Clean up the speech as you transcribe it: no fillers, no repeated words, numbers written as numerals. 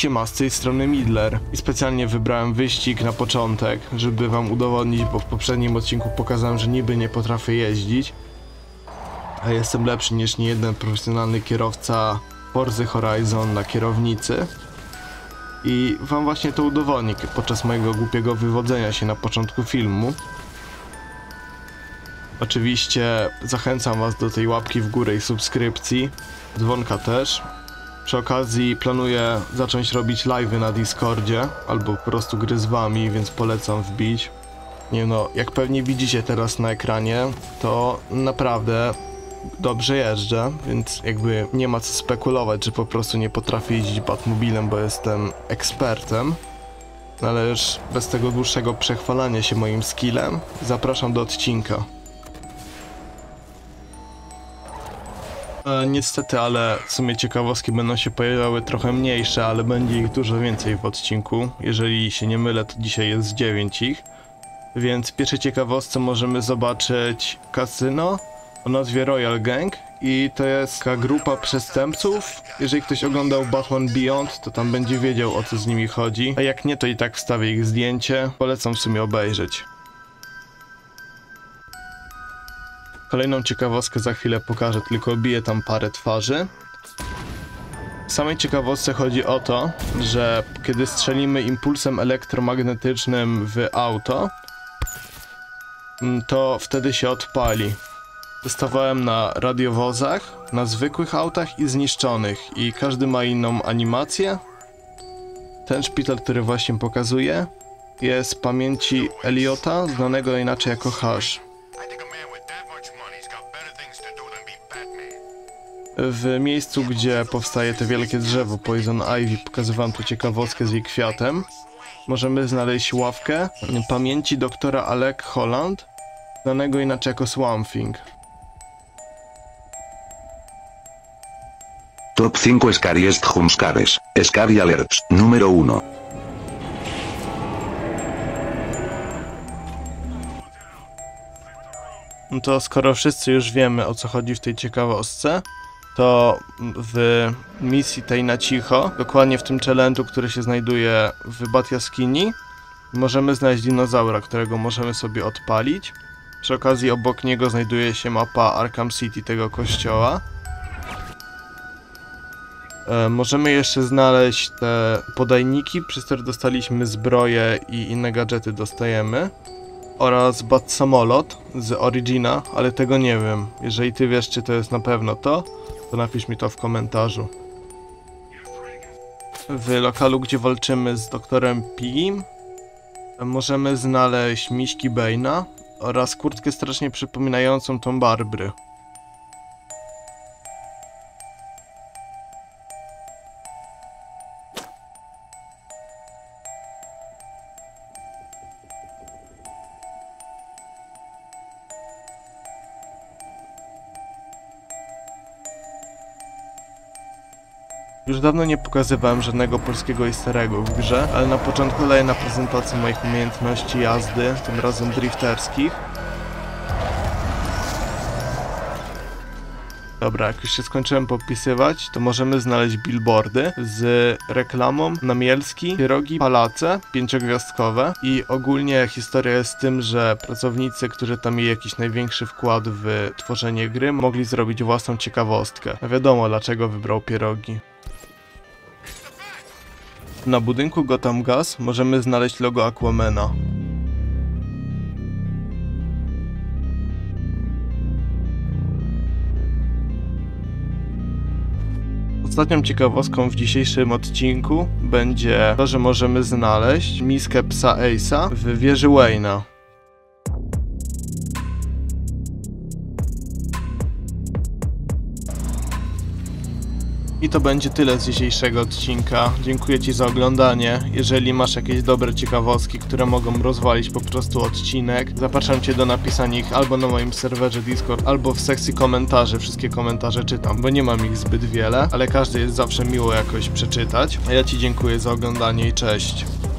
Siema, z tej strony Midler i specjalnie wybrałem wyścig na początek, żeby wam udowodnić, bo w poprzednim odcinku pokazałem, że niby nie potrafię jeździć, a jestem lepszy niż niejeden profesjonalny kierowca Forza Horizon na kierownicy. I wam właśnie to udowodnię podczas mojego głupiego wywodzenia się na początku filmu. Oczywiście zachęcam was do tej łapki w górę i subskrypcji, dzwonka też. Przy okazji planuję zacząć robić live'y na Discordzie, albo po prostu gry z wami, więc polecam wbić. Nie no, jak pewnie widzicie teraz na ekranie, to naprawdę dobrze jeżdżę, więc jakby nie ma co spekulować, że po prostu nie potrafię jeździć Batmobilem, bo jestem ekspertem. Ale już bez tego dłuższego przechwalania się moim skillem, zapraszam do odcinka. Niestety, ale w sumie ciekawostki będą się pojawiały trochę mniejsze, ale będzie ich dużo więcej w odcinku. Jeżeli się nie mylę, to dzisiaj jest 9 ich. Więc w pierwszej ciekawostce możemy zobaczyć kasyno o nazwie Royal Gang. I to jest taka grupa przestępców. Jeżeli ktoś oglądał Batman Beyond, to tam będzie wiedział, o co z nimi chodzi. A jak nie, to i tak wstawię ich zdjęcie. Polecam w sumie obejrzeć. Kolejną ciekawostkę za chwilę pokażę, tylko obiję tam parę twarzy. W samej ciekawostce chodzi o to, że kiedy strzelimy impulsem elektromagnetycznym w auto, to wtedy się odpali. Testowałem na radiowozach, na zwykłych autach i zniszczonych i każdy ma inną animację. Ten szpital, który właśnie pokazuję, jest z pamięci Eliota, znanego inaczej jako Hash. W miejscu, gdzie powstaje to wielkie drzewo Poison Ivy, pokazywałem tu ciekawostkę z jej kwiatem, możemy znaleźć ławkę pamięci doktora Alec Holland, znanego inaczej jako Swamp Thing. Top 5 Scariest Jumpscares. Scary Alerts. Número 1. No to skoro wszyscy już wiemy, o co chodzi w tej ciekawostce, to w misji tej na cicho, dokładnie w tym challenge'u, który się znajduje w Bat Jaskini, możemy znaleźć dinozaura, którego możemy sobie odpalić. Przy okazji obok niego znajduje się mapa Arkham City, tego kościoła. Możemy jeszcze znaleźć te podajniki, przez które dostaliśmy zbroję i inne gadżety dostajemy. Oraz Bat Samolot z Origina, ale tego nie wiem. Jeżeli ty wiesz, czy to jest na pewno to napisz mi to w komentarzu. W lokalu, gdzie walczymy z doktorem Pigim, możemy znaleźć miśki Bane'a oraz kurtkę strasznie przypominającą tą Barbry. Już dawno nie pokazywałem żadnego polskiego easter eggu w grze, ale na początku daję na prezentację moich umiejętności jazdy, tym razem drifterskich. Dobra, jak już się skończyłem popisywać, to możemy znaleźć billboardy z reklamą na Mielski, pierogi, palace, 5-gwiazdkowe i ogólnie historia jest z tym, że pracownicy, którzy tam mieli jakiś największy wkład w tworzenie gry, mogli zrobić własną ciekawostkę. A wiadomo, dlaczego wybrał pierogi. Na budynku Gotham Gas możemy znaleźć logo Aquamana. Ostatnią ciekawostką w dzisiejszym odcinku będzie to, że możemy znaleźć miskę psa Ace'a w wieży Wayne'a. I to będzie tyle z dzisiejszego odcinka. Dziękuję ci za oglądanie. Jeżeli masz jakieś dobre ciekawostki, które mogą rozwalić po prostu odcinek, zapraszam cię do napisania ich albo na moim serwerze Discord, albo w sekcji komentarzy. Wszystkie komentarze czytam, bo nie mam ich zbyt wiele, ale każdy jest zawsze miło jakoś przeczytać. A ja ci dziękuję za oglądanie i cześć.